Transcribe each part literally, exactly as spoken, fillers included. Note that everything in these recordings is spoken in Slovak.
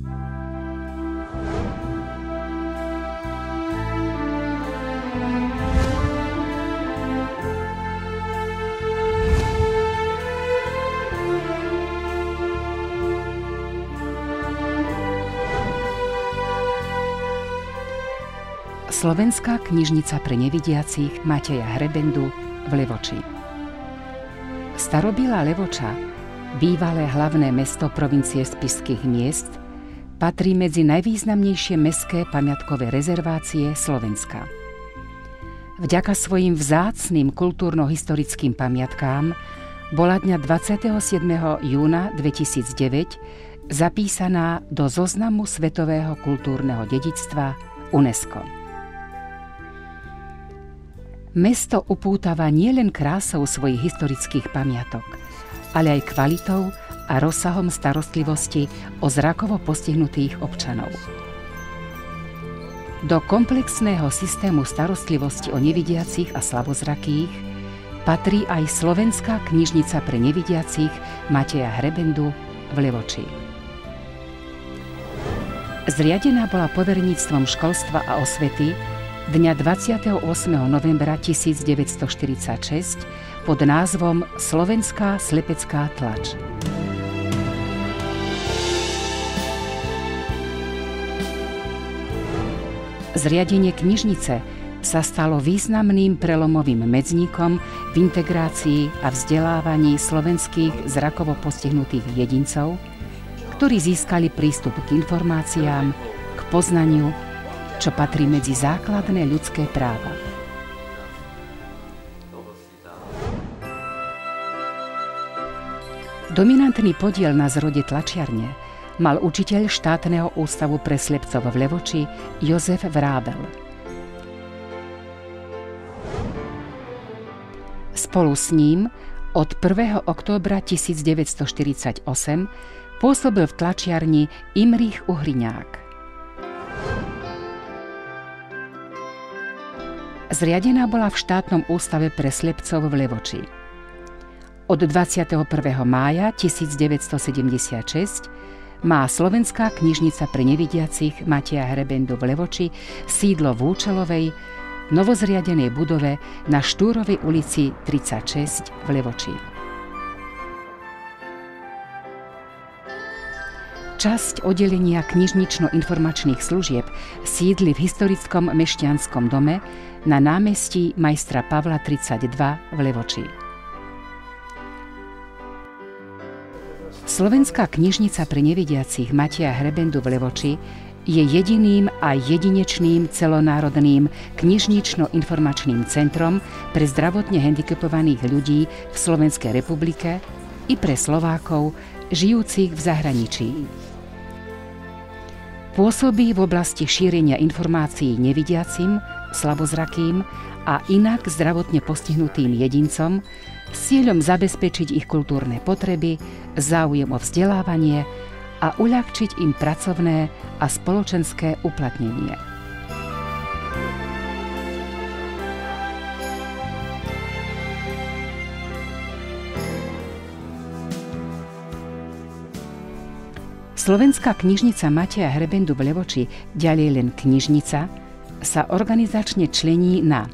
Slovenská knižnica pre nevidiacich Mateja Hrebendu v Levoči. Starobylá Levoča, bývalé hlavné mesto provincie Spišských miest, patrí medzi najvýznamnejšie mestské pamiatkové rezervácie Slovenska. Vďaka svojim vzácnym kultúrno-historickým pamiatkám bola dňa dvadsiateho siedmeho júna dvetisícdeväť zapísaná do zoznamu Svetového kultúrneho dedičstva UNESCO. Mesto upútava nielen krásou svojich historických pamiatok, ale aj kvalitou a rozsahom starostlivosti o zrakovo postihnutých občanov. Do komplexného systému starostlivosti o nevidiacich a slabozrakých patrí aj Slovenská knižnica pre nevidiacich Mateja Hrebendu v Levoči. Zriadená bola poverníctvom školstva a osvety dňa dvadsiateho ôsmeho novembra tisícdeväťstoštyridsaťšesť pod názvom Slovenská slepecká tlač. Zriadenie knižnice sa stalo významným prelomovým medzníkom v integrácii a vzdelávaní slovenských zrakovo postihnutých jedincov, ktorí získali prístup k informáciám, k poznaniu, čo patrí medzi základné ľudské práva. Dominantný podiel na zrode tlačiarne mal učiteľ štátneho ústavu pre slepcov v Levoči Jozef Vrábel. Spolu s ním od prvého októbra tisícdeväťstoštyridsaťosem pôsobil v tlačiarni Imrich Uhriňák. Zriadená bola v štátnom ústave pre slepcov v Levoči. Od dvadsiateho prvého mája tisícdeväťstosedemdesiatšesť má Slovenská knižnica pre nevidiacich Mateja Hrebendu v Levoči sídlo v účelovej, novozriadenej budove na Štúrovej ulici tridsaťšesť v Levoči. Časť oddelenia knižnično-informačných služieb sídli v historickom mešťanskom dome na námestí Majstra Pavla tridsaťdva v Levoči. Slovenská knižnica pre nevidiacich Mateja Hrebendu v Levoči je jediným a jedinečným celonárodným knižnično-informačným centrom pre zdravotne handicapovaných ľudí v Slovenskej republike i pre Slovákov žijúcich v zahraničí. Pôsobí v oblasti šírenia informácií nevidiacim, slabozrakým a inak zdravotne postihnutým jedincom s cieľom zabezpečiť ich kultúrne potreby, záujem o vzdelávanie a uľahčiť im pracovné a spoločenské uplatnenie. Slovenská knižnica Mateja Hrebendu v Levoči, ďalej len knižnica, sa organizačne člení na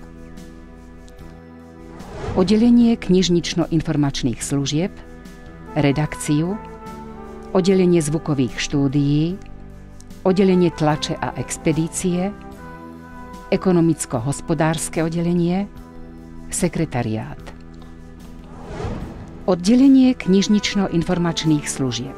oddelenie knižnično-informačných služieb, redakciu, oddelenie zvukových štúdií, oddelenie tlače a expedície, ekonomicko-hospodárske oddelenie, sekretariát. Oddelenie knižnično-informačných služieb.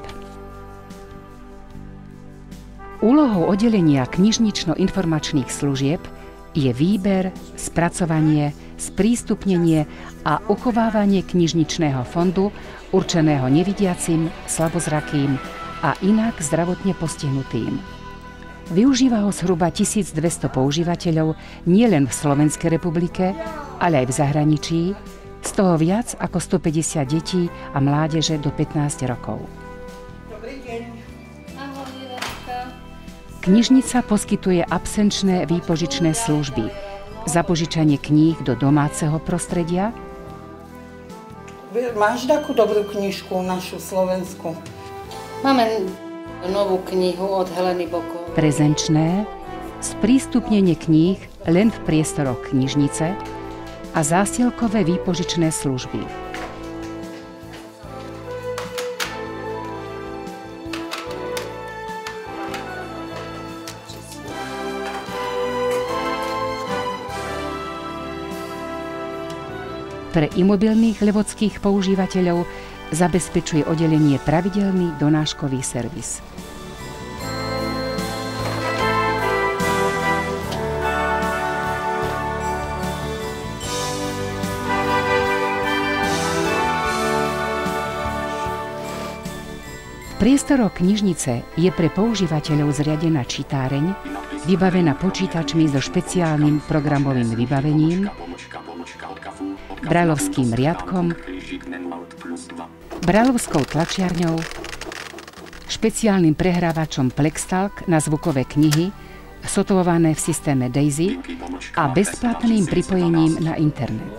Úlohou oddelenia knižnično-informačných služieb je výber, spracovanie, sprístupnenie a uchovávanie knižničného fondu určeného nevidiacim, slabozrakým a inak zdravotne postihnutým. Využíva ho zhruba tisícdvesto používateľov nielen v Slovenskej republike, ale aj v zahraničí, z toho viac ako stopäťdesiat detí a mládeže do pätnásť rokov. Knižnica poskytuje absenčné výpožičné služby, zapožičanie kníh do domáceho prostredia. Máš takú dobrú knižku, našu slovenskú? Máme Novú knihu od Heleny Bokovej. Prezenčné, sprístupnenie kníh len v priestoroch knižnice a zásielkové výpožičné služby. Pre imobilných levodských používateľov zabezpečuje oddelenie pravidelný donáškový servis. V priestoroch knižnice je pre používateľov zriadená čítáreň, vybavená počítačmi so špeciálnym programovým vybavením, brajlovským riadkom, brajlovskou tlačiarňou, špeciálnym prehrávačom Plextalk na zvukové knihy, sotovované v systéme Daisy a bezplatným pripojením na internet.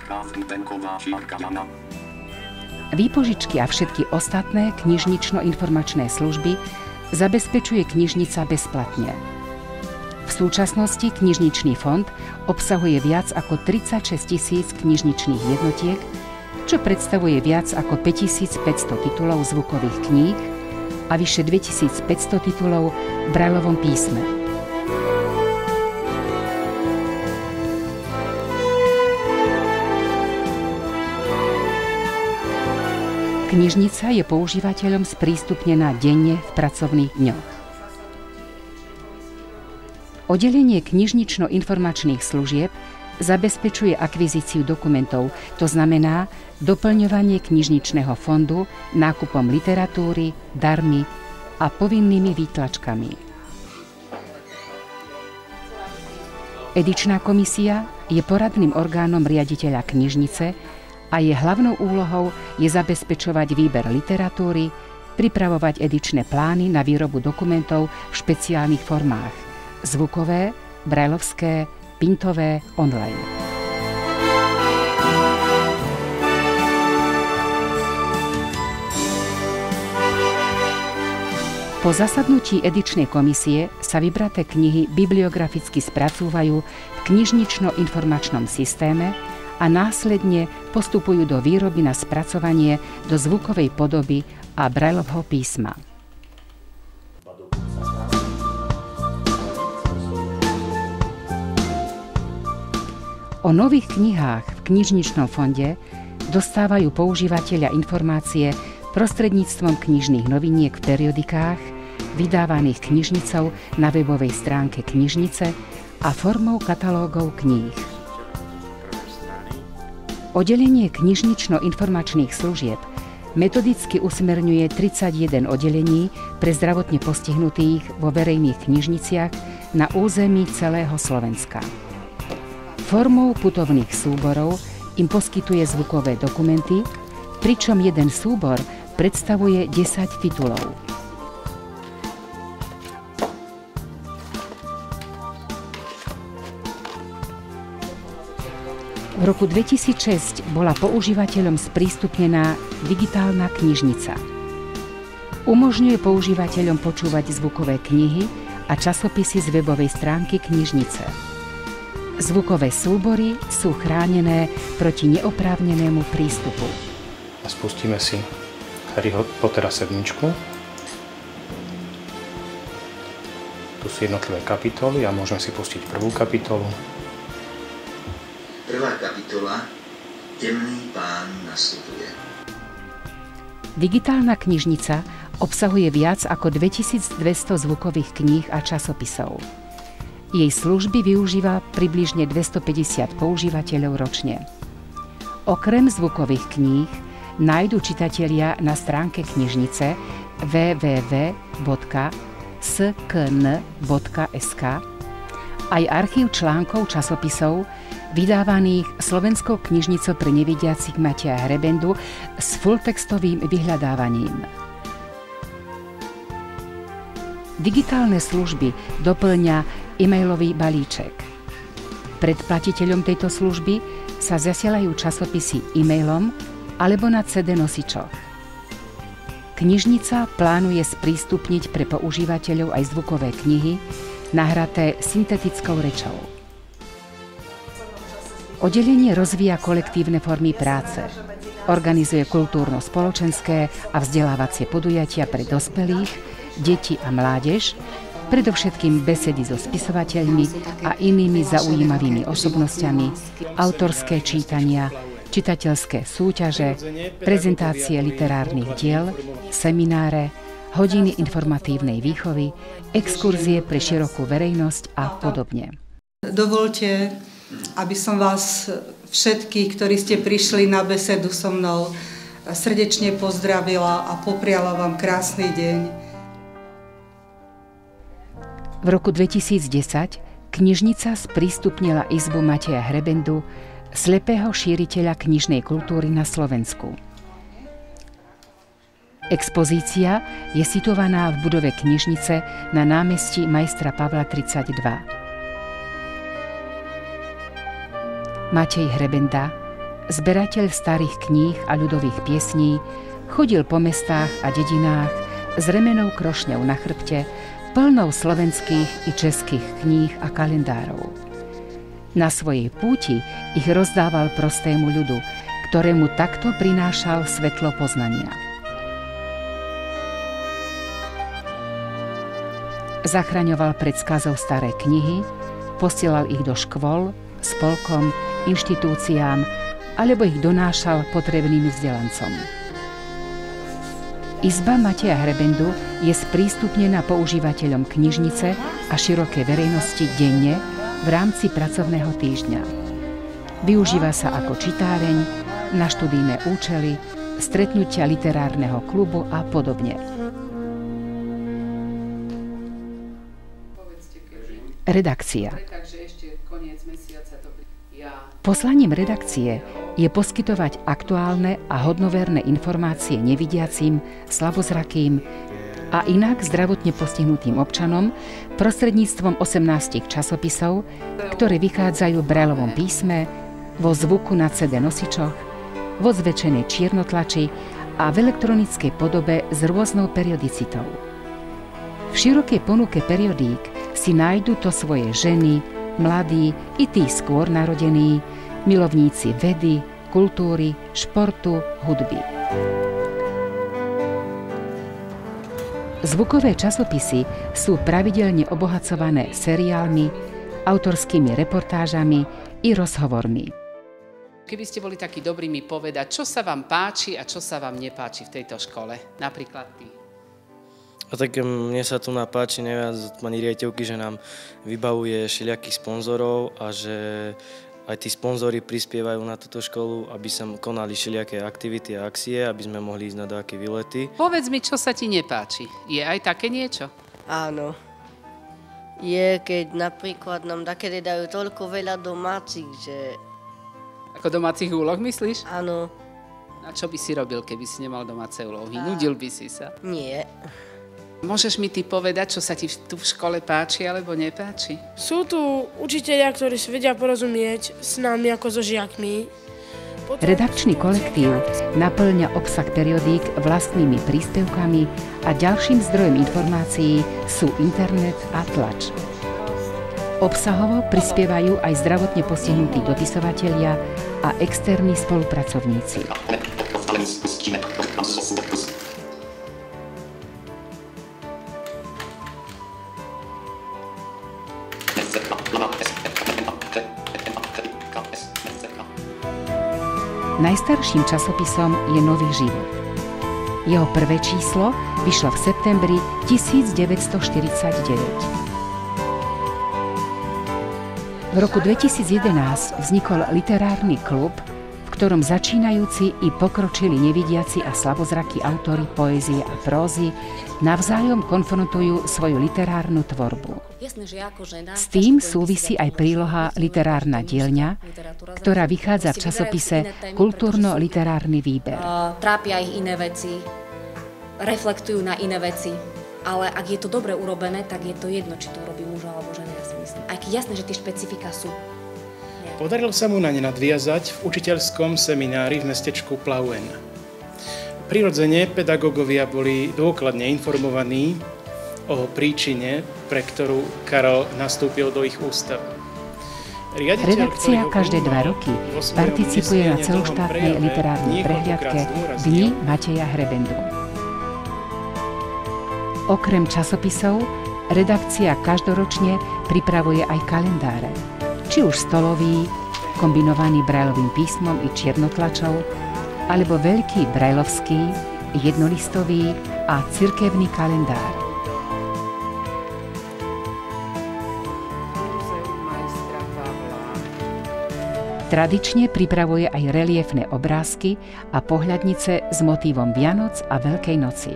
Výpožičky a všetky ostatné knižnično-informačné služby zabezpečuje knižnica bezplatne. V súčasnosti knižničný fond obsahuje viac ako tridsaťšesť tisíc knižničných jednotiek, čo predstavuje viac ako päťtisícpäťsto titulov zvukových kníh a vyše dvetisícpäťsto titulov v brajlovom písme. Knižnica je používateľom sprístupnená denne v pracovných dňoch. Oddelenie knižnično-informačných služieb zabezpečuje akvizíciu dokumentov, to znamená doplňovanie knižničného fondu nákupom literatúry, darmi a povinnými výtlačkami. Edičná komisia je poradným orgánom riaditeľa knižnice a jej hlavnou úlohou je zabezpečovať výber literatúry, pripravovať edičné plány na výrobu dokumentov v špeciálnych formách – zvukové, brajlovské, pintové, online. Po zasadnutí edičnej komisie sa vybraté knihy bibliograficky spracúvajú v knižnično-informačnom systéme a následne postupujú do výroby na spracovanie do zvukovej podoby a brajlovho písma. O nových knihách v knižničnom fonde dostávajú používatelia informácie prostredníctvom knižných noviniek v periodikách, vydávaných knižnicou na webovej stránke knižnice a formou katalógov kníh. Oddelenie knižnično-informačných služieb metodicky usmerňuje tridsaťjeden oddelení pre zdravotne postihnutých vo verejných knižniciach na území celého Slovenska. Formou putovných súborov im poskytuje zvukové dokumenty, pričom jeden súbor predstavuje desať titulov. V roku dvetisícšesť bola používateľom sprístupnená digitálna knižnica. Umožňuje používateľom počúvať zvukové knihy a časopisy z webovej stránky knižnice. Zvukové súbory sú chránené proti neoprávnenému prístupu. Spustíme si Harryho Pottera sedmičku. Tu sú jednotlivé kapitoly a môžeme si pustiť prvú kapitolu. Prvá kapitola Temný pán nastupuje. Digitálna knižnica obsahuje viac ako dvetisícdvesto zvukových kníh a časopisov. Jej služby využíva približne dvestopäťdesiat používateľov ročne. Okrem zvukových kníh nájdu čitatelia na stránke knižnice w w w bodka s k n bodka s k aj archív článkov časopisov vydávaných Slovenskou knižnicou pre nevidiacich Mateja Hrebendu s fulltextovým vyhľadávaním. Digitálne služby doplňa e-mailový balíček. Predplatiteľom tejto služby sa zasielajú časopisy e-mailom alebo na cé dé nosičoch. Knižnica plánuje sprístupniť pre používateľov aj zvukové knihy, nahraté syntetickou rečou. Oddelenie rozvíja kolektívne formy práce. Organizuje kultúrno-spoločenské a vzdelávacie podujatia pre dospelých, deti a mládež, predovšetkým besedy so spisovateľmi a inými zaujímavými osobnosťami, autorské čítania, čitateľské súťaže, prezentácie literárnych diel, semináre, hodiny informatívnej výchovy, exkurzie pre širokú verejnosť a podobne. Dovoľte, aby som vás všetkých, ktorí ste prišli na besedu so mnou, srdečne pozdravila a popriala vám krásny deň. V roku dvetisícdesať knižnica sprístupnila izbu Mateja Hrebendu, slepého šíriteľa knižnej kultúry na Slovensku. Expozícia je situovaná v budove knižnice na námestí majstra Pavla tridsaťdva. Matej Hrebenda, zberateľ starých kníh a ľudových piesní, chodil po mestách a dedinách s remenou krošňou na chrbte, plnou slovenských i českých kníh a kalendárov. Na svojej púti ich rozdával prostému ľudu, ktorému takto prinášal svetlo poznania. Zachraňoval pred skazou staré knihy, posielal ich do škôl, spolkom, inštitúciám, alebo ich donášal potrebným vzdelancom. Izba Mateja Hrebendu je sprístupnená používateľom knižnice a širokej verejnosti denne v rámci pracovného týždňa. Využíva sa ako čitáreň, na študijné účely, stretnutia literárneho klubu a podobne. Redakcia. Poslaním redakcie je poskytovať aktuálne a hodnoverné informácie nevidiacim, slabozrakým a inak zdravotne postihnutým občanom prostredníctvom osemnástich časopisov, ktoré vychádzajú v brailovom písme, vo zvuku na cé dé nosičoch, vo zväčšenej čiernotlači a v elektronickej podobe s rôznou periodicitou. V širokej ponuke periodík si nájdu to svoje ženy, mladí i tí skôr narodení, milovníci vedy, kultúry, športu, hudby. Zvukové časopisy sú pravidelne obohacované seriálmi, autorskými reportážami i rozhovormi. Keby ste boli takí dobrí mi povedať, čo sa vám páči a čo sa vám nepáči v tejto škole, napríklad ty. A tak mne sa tu napáči najviac od pani riaditeľky, že nám vybavuje všelijakých sponzorov a že aj tí sponzori prispievajú na túto školu, aby sa konali všelijaké aktivity a akcie, aby sme mohli ísť na nejaké výlety. Povedz mi, čo sa ti nepáči. Je aj také niečo? Áno. Je, keď napríklad nám takedy dajú toľko veľa domácich, že... Ako domácich úloh myslíš? Áno. A čo by si robil, keby si nemal domáce úlohy? A... Nudil by si sa? Nie. Môžeš mi ty povedať, čo sa ti tu v škole páči alebo nepáči? Sú tu učitelia, ktorí si vedia porozumieť s nami ako so žiakmi. Potom... Redakčný kolektív naplňa obsah periodík vlastnými príspevkami a ďalším zdrojom informácií sú internet a tlač. Obsahovo prispievajú aj zdravotne postihnutí dopisovatelia a externí spolupracovníci. Najstarším časopisom je Nový život. Jeho prvé číslo vyšlo v septembri tisícdeväťstoštyridsaťdeväť. V roku dvetisícjedenásť vznikol literárny klub, v ktorom začínajúci i pokročili nevidiaci a slabozrakí autori poézie a prózy navzájom konfrontujú svoju literárnu tvorbu. S tým súvisí aj príloha Literárna dielňa, ktorá vychádza v časopise Kultúrno-literárny výber. Trápia ich iné veci, reflektujú na iné veci, ale ak je to dobre urobené, tak je to jedno, či to robí muž alebo žena, ja si myslím. Aj keď jasné, že tie špecifika sú. Podarilo sa mu na ne nadviazať v učiteľskom seminári v mestečku Plauen. Prirodzene pedagógovia boli dôkladne informovaní o príčine, pre ktorú Karol nastúpil do ich ústavu. Riaditeľ, Redakcia každé dva roky participuje na celoštátnej literárnej prehliadke Dni Mateja Hrebendu. Okrem časopisov, redakcia každoročne pripravuje aj kalendáre, či už stolový, kombinovaný brajlovým písmom i čierno-tlačou, alebo veľký brajlovský, jednolistový a cirkevný kalendár. Tradične pripravuje aj reliefné obrázky a pohľadnice s motívom Vianoc a Veľkej noci.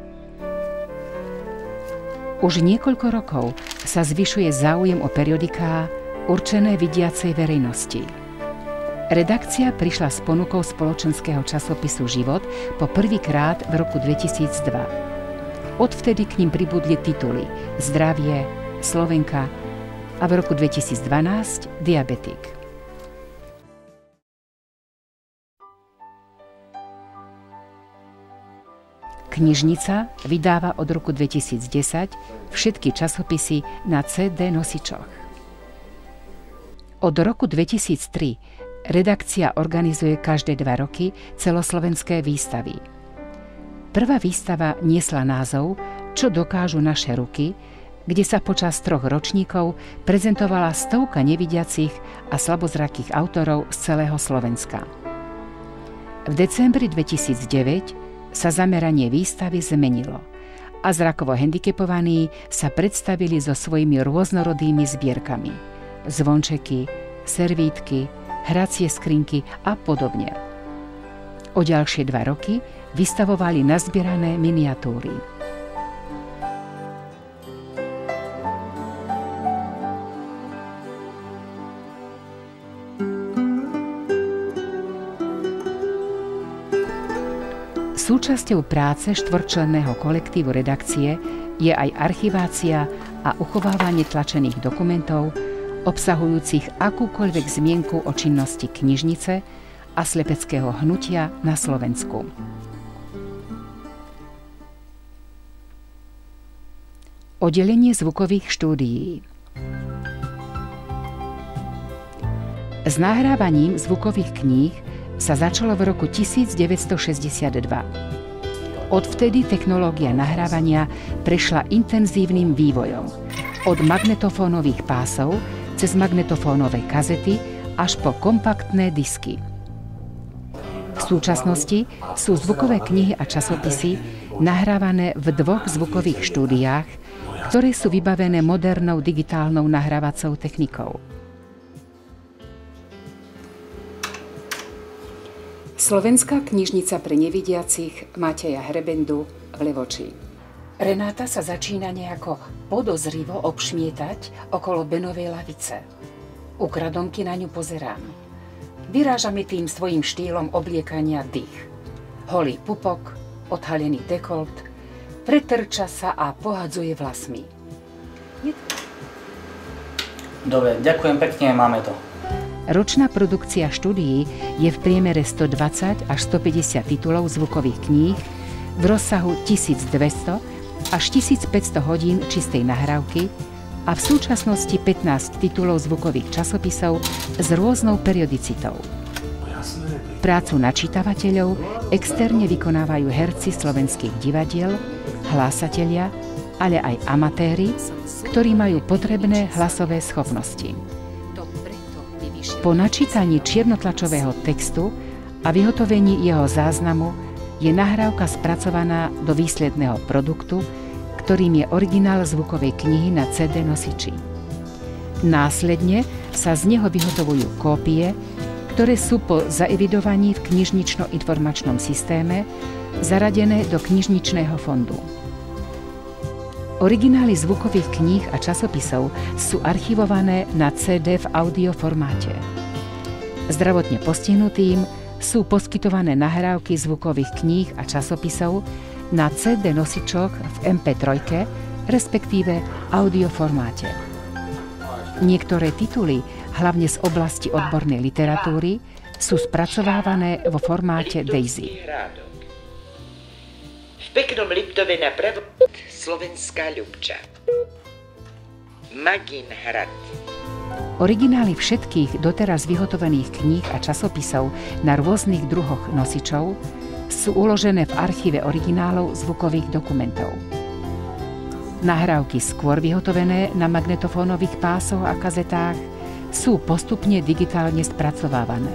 Už niekoľko rokov sa zvyšuje záujem o periodiká určené vidiacej verejnosti. Redakcia prišla s ponukou spoločenského časopisu Život po prvýkrát v roku dvetisícdva. Odvtedy k nim pribudli tituly Zdravie, Slovenka a v roku dvetisícdvanásť Diabetik. Knižnica vydáva od roku dvetisícdesať všetky časopisy na cé dé nosičoch. Od roku dvetisíctri redakcia organizuje každé dva roky celoslovenské výstavy. Prvá výstava niesla názov Čo dokážu naše ruky, kde sa počas troch ročníkov prezentovala stovka nevidiacich a slabozrakých autorov z celého Slovenska. V decembri dvetisícdeväť sa zameranie výstavy zmenilo a zrakovo handicapovaní sa predstavili so svojimi rôznorodými zbierkami. Zvončeky, servítky, hracie skrinky a podobne. O ďalšie dva roky vystavovali nazbierané miniatúry. Súčasťou práce štvorčlenného kolektívu redakcie je aj archivácia a uchovávanie tlačených dokumentov obsahujúcich akúkoľvek zmienku o činnosti knižnice a slepeckého hnutia na Slovensku. Oddelenie zvukových štúdií. S nahrávaním zvukových kníh sa začalo v roku tisícdeväťstošesťdesiatdva. Odvtedy technológia nahrávania prešla intenzívnym vývojom. Od magnetofónových pásov cez magnetofónové kazety až po kompaktné disky. V súčasnosti sú zvukové knihy a časopisy nahrávané v dvoch zvukových štúdiách, ktoré sú vybavené modernou digitálnou nahrávacou technikou. Slovenská knižnica pre nevidiacich Mateja Hrebendu v Levoči. Renáta sa začína nejako podozrivo obšmietať okolo Benovej lavice. Ukradomky na ňu pozerám. Vyráža mi tým svojím štýlom obliekania dých. Holý pupok, odhalený dekolt, pretrča sa a pohadzuje vlasmi. Dobre, ďakujem pekne, máme to. Ročná produkcia štúdií je v priemere stodvadsať až stopäťdesiat titulov zvukových kníh v rozsahu tisícdvesto až tisícpäťsto hodín čistej nahrávky a v súčasnosti pätnásť titulov zvukových časopisov s rôznou periodicitou. Prácu načítavateľov externe vykonávajú herci slovenských divadiel, hlásatelia, ale aj amatéri, ktorí majú potrebné hlasové schopnosti. Po načítaní čiernotlačového textu a vyhotovení jeho záznamu je nahrávka spracovaná do výsledného produktu, ktorým je originál zvukovej knihy na cé dé nosiči. Následne sa z neho vyhotovujú kópie, ktoré sú po zaevidovaní v knižnično-informačnom systéme zaradené do knižničného fondu. Originály zvukových kníh a časopisov sú archivované na cé dé v audio formáte. Zdravotne postihnutým sú poskytované nahrávky zvukových kníh a časopisov na cé dé nosičoch v em pé tri, respektíve audio formáte. Niektoré tituly, hlavne z oblasti odbornej literatúry, sú spracovávané vo formáte Daisy. V peknom Liptove na pravo Slovenská Ľubča. Magín hrad. Originály všetkých doteraz vyhotovených kníh a časopisov na rôznych druhoch nosičov sú uložené v archíve originálov zvukových dokumentov. Nahrávky skôr vyhotovené na magnetofónových pásoch a kazetách sú postupne digitálne spracovávané.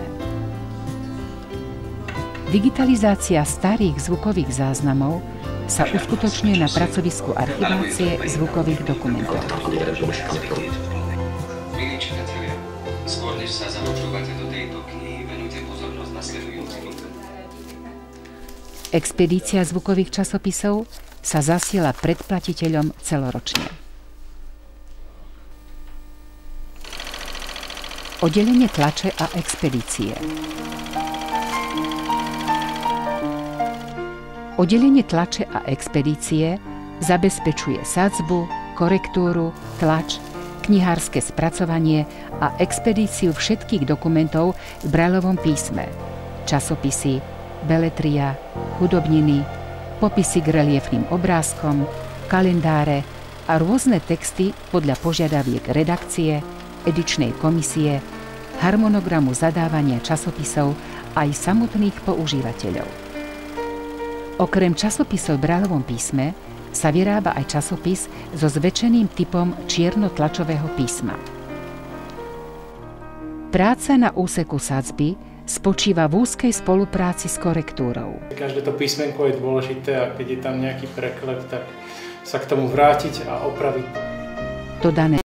Digitalizácia starých zvukových záznamov sa uskutočňuje na pracovisku archivácie zvukových dokumentov. Milí čitatelia, skôr než sa započúvate do tejto knihy, venujte pozornosť nasledujúcim. Expedícia zvukových časopisov sa zasiela predplatiteľom celoročne. Oddelenie tlače a expedície. Oddelenie tlače a expedície zabezpečuje sadzbu, korektúru, tlač, knihárske spracovanie a expedíciu všetkých dokumentov v Braillovom písme, časopisy, beletria, hudobniny, popisy k reliefným obrázkom, kalendáre a rôzne texty podľa požiadaviek redakcie, edičnej komisie, harmonogramu zadávania časopisov aj samotných používateľov. Okrem časopisov v Braillovom písme sa vyrába aj časopis so zväčšeným typom čierno-tlačového písma. Práca na úseku sadzby spočíva v úzkej spolupráci s korektúrou. Každé to písmenko je dôležité a keď je tam nejaký preklep, tak sa k tomu vrátiť a opraviť. Dodané